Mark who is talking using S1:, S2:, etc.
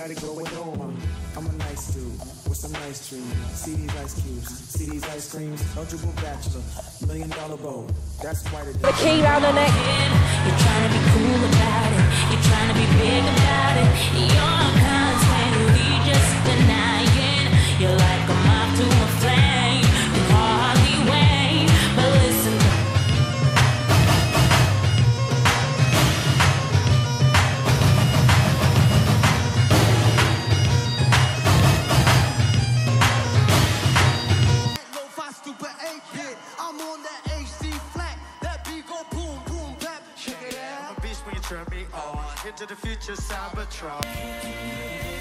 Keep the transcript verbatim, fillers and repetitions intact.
S1: got it going on. I'm a nice dude with some nice dreams. See these ice cubes, see these ice creams. Eligible bachelor, million dollar bow. That's why the
S2: the key round the neck.
S3: You're trying to be cool about it. You're trying to be big about it. You're constantly just denying. You're like a moth to a flame. You hardly wait, but listen to
S4: turn me on into the future Cybertron.